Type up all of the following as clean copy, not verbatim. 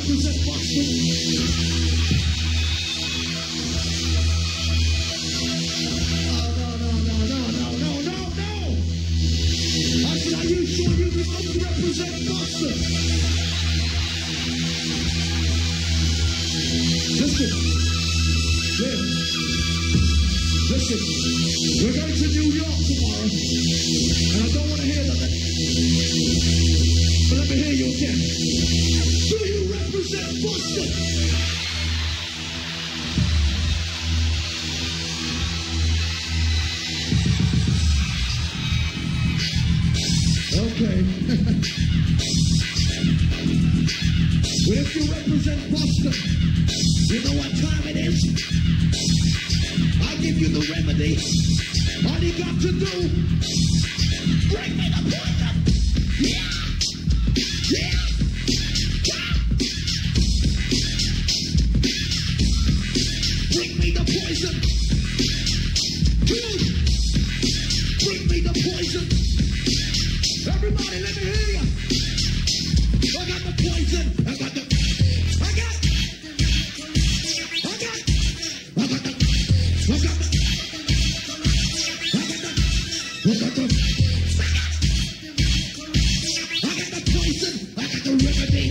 represent Boston? No. I said, are you sure you can represent Boston? Listen, we're going to New York tomorrow, and I don't want to hear that, but let me hear you again. Do you represent Boston? Okay. Well, if you represent Boston, you know what time it is? I'll give you the remedy. All you got to do, bring me the poison. Yeah. Bring me the poison. Bring me the poison. Everybody, let me hear you. I got the poison. I got the poison. I got the remedy.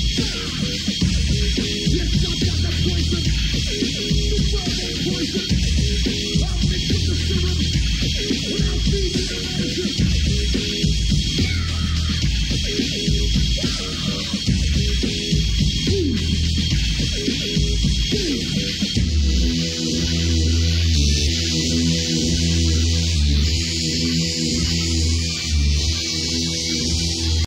Poison.